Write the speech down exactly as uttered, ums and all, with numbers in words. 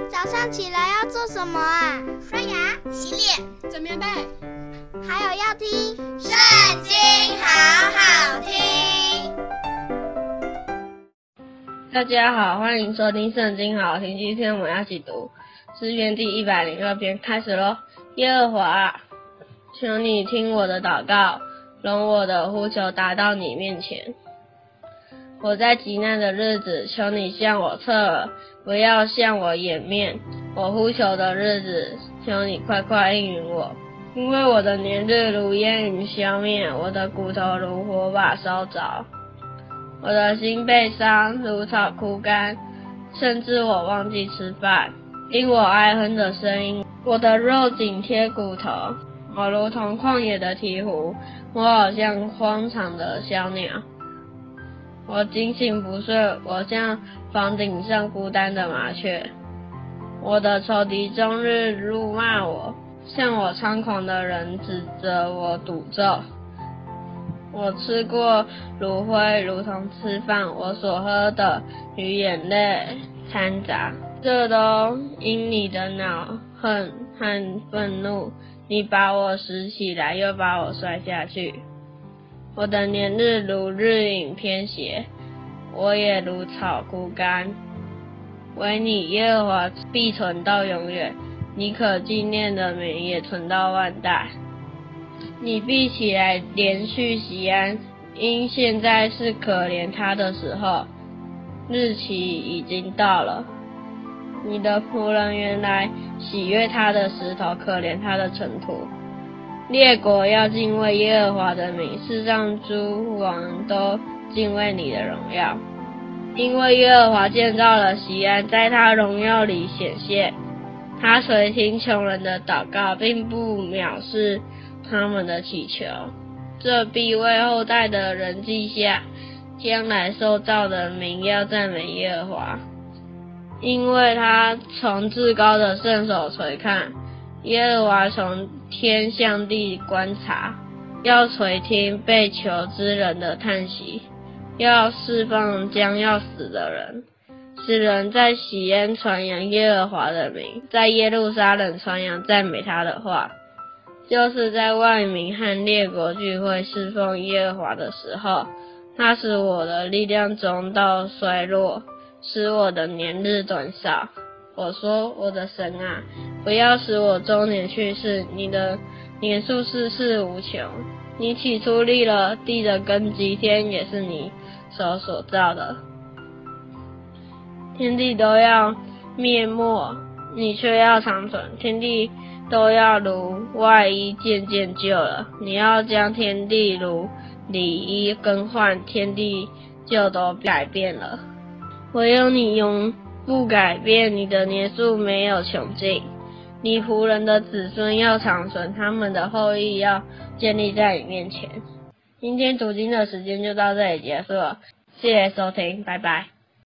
早上起来要做什么啊？ 刷牙、洗脸、 整棉被， 还有要听 《圣经》，好好听。 大家好，欢迎收听《圣经》，好好听。今天我们要一起读诗篇第一百零二篇，开始咯。耶和华，求你听我的祷告，容我的呼求达到你面前。我在极难的日子，求你向我侧耳，不要向我掩面。我呼求的日子，求你快快应允我。因为我的年日如烟云消灭，我的骨头如火把烧着。我的心被伤，如草枯干，甚至我忘记吃饭。因我哀哼的声音，我的肉紧贴骨头。我如同旷野的鹈鹕，我好像荒场的小鸟。我惊醒不睡，我像房顶上孤单的麻雀。我的仇敌终日辱骂我，向我猖狂的人指责我诅咒。我吃过炉灰，如同吃饭，我所喝的与眼泪掺杂，这都因你的恼恨和愤怒。你把我拾起来，又把我摔下去。我的年日如日影偏斜，我也如草枯干。唯你耶和华必存到永远，你可纪念的名也存到万代。你必起来连续锡安，因现在是可怜他的时候，日期已经到了。你的仆人原来喜悦他的石头，可怜他的尘土。列国要敬畏耶和华的名，世上诸王都敬畏你的荣耀。因为耶和华建造了锡安，在他荣耀里显现。他垂听穷人的祷告，并不藐视他们的祈求。这必为后代的人记下，将来受造的民要赞美耶和华。因为他从至高的圣手垂看，耶和华从天向地观察，要垂听被囚之人的叹息，要释放将要死的人，使人在锡安传扬耶和华的名，在耶路撒冷传扬赞美他的话。就是在万民和列国聚会侍奉耶和华的时候，他使我的力量中道衰弱，使我的年日短少。我说，我的神啊，不要使我中年去世，你的年数世世无穷。你起初立了地的根基，天也是你手所造的。天地都要灭没，你却要长存。天地都要如外衣渐渐旧了，你要将天地如里衣更换，天地就都改变了。唯有你永不改变，你的年数没有穷尽。你仆人的子孙要长存，他们的后裔要建立在你面前。今天读经的时间就到这里结束了，谢谢收听，拜拜。